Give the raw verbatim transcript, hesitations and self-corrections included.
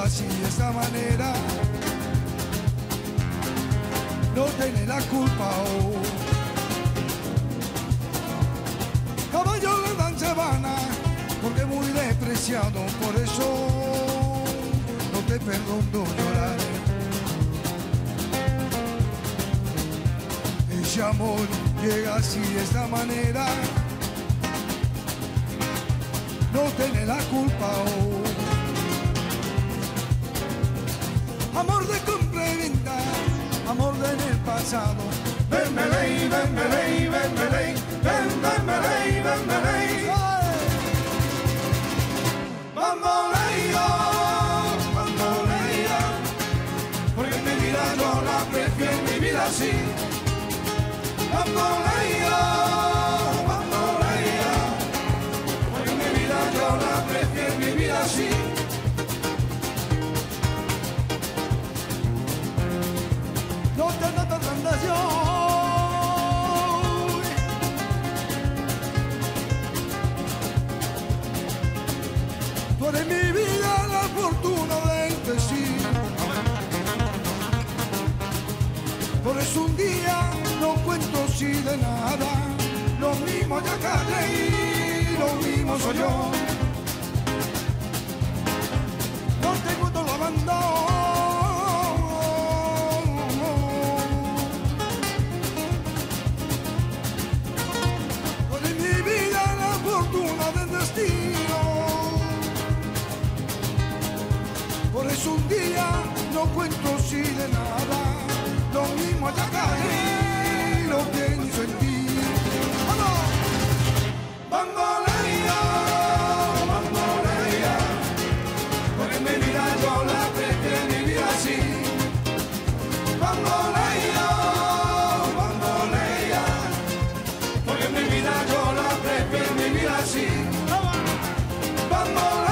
llega así de esta manera, no tiene la culpa. Oh. Caballo le dan sabana, porque muy despreciado, por eso no te perdono llorar. Ese amor llega así de esta manera, no tiene la culpa. Oh. Amor de compra y venta, amor de en el pasado. Ven, ven, ven, ven, ven, ven, ven, ven, ven, ven, ven, ven. Bamboleo, bamboleo, porque mi vida yo la prefiero vivir así. Bamboleo, bamboleo, porque mi vida yo la prefiero vivir así. No tengo tentación. Tú eres mi vida, la fortuna de decir. Por eso un día no cuento si de nada. Lo mismo ya callé y lo mismo soy yo. No tengo todo lo abandono. Por eso un día no cuento si de nada, lo mismo allá caí, lo pienso en ti. ¡Vamos! Bambolea, bambolea, porque mi vida yo la prefiero vivir así. Bambolea, bambolea, porque mi vida yo la prefiero vivir así. Bambolea.